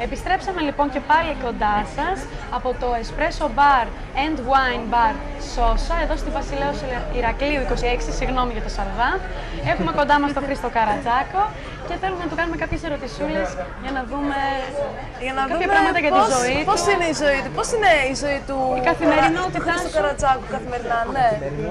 Επιστρέψαμε λοιπόν και πάλι κοντά σας από το Espresso Bar and Wine Bar Σόσα, εδώ στη Βασιλέως Ηρακλείου 26, συγγνώμη για το Σαλβά. Έχουμε κοντά μας τον Χρήστο Καρατζάκο και θέλουμε να του κάνουμε κάποιες ερωτησούλες για να δούμε κάποια πράγματα για τη ζωή του. Πώς είναι η ζωή του, πώς είναι η ζωή του, η καθημερινότητά του Χρήστου Καρατζάκου καθημερινά, ναι.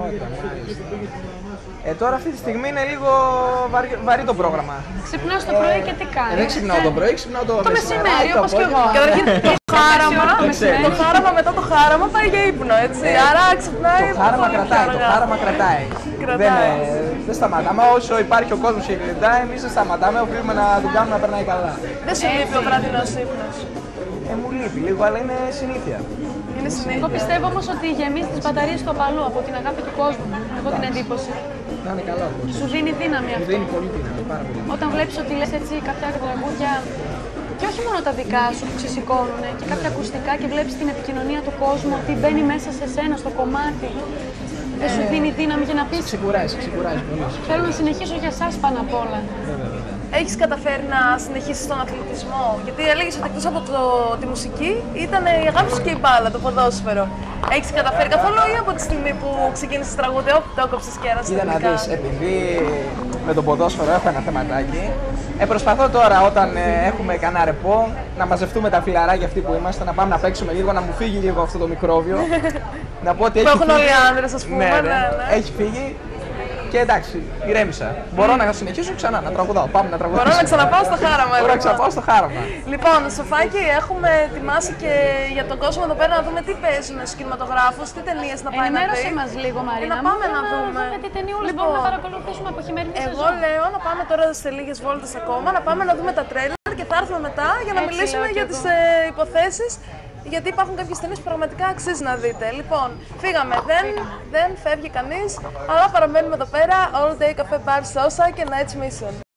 Τώρα αυτή τη στιγμή είναι λίγο βαρύ το πρόγραμμα. Ξυπνάς το πρωί και τι κάνεις? Δεν ξυπνάω το πρωί, ξυπνάω το μεσημέρι, όπως και εγώ. Καταρχήν το χάραμα μετά το χάραμα πάει για ύπνο, έτσι. Άρα ξυπνάει. Το χάραμα κρατάει. Δεν σταματάμε. Όσο υπάρχει ο κόσμος και γλεντάει, εμείς δεν σταματάμε. Οφείλουμε να τον κάνουμε να περνάει καλά. Δεν σου λείπει ο βραδινός ύπνος? Μου λείπει λίγο, αλλά είναι συνήθεια. Εγώ πιστεύω όμως ότι γεμίζει τις μπαταρίες του απαλού από την αγάπη του κόσμου. Έχω την εντύπωση. Να είναι καλά ο Σου δίνει δύναμη αυτό. Μου δίνει πολύ δύναμη, πάρα πολύ. Όταν βλέπεις ότι λες έτσι κάποια τραγούδια και όχι μόνο τα δικά σου που ξεσηκώνουν και κάποια ακουστικά και βλέπεις την επικοινωνία του κόσμου ότι μπαίνει μέσα σε σένα, στο κομμάτι. Δεν σου δίνει δύναμη για να πεις. Ξεκουράζει πολύ. Θέλω να συνεχίσω για εσάς πάνω απ' όλα. Έχεις καταφέρει να συνεχίσεις τον αθλητισμό? Γιατί έλεγες ότι εκτός από τη μουσική ήταν η αγάπη σου και η μπάλα, το ποδόσφαιρο. Έχεις καταφέρει καθόλου ή από τη στιγμή που ξεκίνησες τραγούδι, το έκοψες και ένας τελικά? Κοίτα να δεις, επειδή με το ποδόσφαιρο έχω ένα θεματάκι, προσπαθώ τώρα όταν έχουμε κανένα ρεπό να μαζευτούμε τα φιλαράκια αυτοί που είμαστε, να πάμε να παίξουμε λίγο, να μου φύγει λίγο αυτό το μικρόβιο. Να πω ότι έχει έχουν φύγει. όλοι οι άνδρες, ας πούμε. Ναι. Έχει φύγει. Και εντάξει, ηρέμησα. Μπορώ να συνεχίσω ξανά να τραγουδάω. Πάμε να τραγουδάω. Μπορώ να ξαναπάω στο χάραμα. Μπορώ να ξαναπάω στο χάραμα. Λοιπόν, Σοφάκη, έχουμε ετοιμάσει και για τον κόσμο εδώ πέρα να δούμε τι παίζουν στους κινηματογράφους, τι ταινίες να πάει να δει. Ενημέρωσέ μας λίγο, Μαρίνα. Να πάμε να δούμε. Τι ταινιούλες μπορούμε να παρακολουθήσουμε από χειμερινή σεζόν. Εγώ λέω να πάμε τώρα σε λίγες βόλτες ακόμα, να πάμε να δούμε τα τρέλερ και θα έρθουμε μετά για να μιλήσουμε για τις υποθέσεις. Γιατί υπάρχουν κάποιες ταινίες που πραγματικά αξίζει να δείτε. Λοιπόν, φύγαμε. Δεν φεύγει κανείς, αλλά παραμένουμε εδώ πέρα. All Day Cafe Bar Sosa και Night's Mission.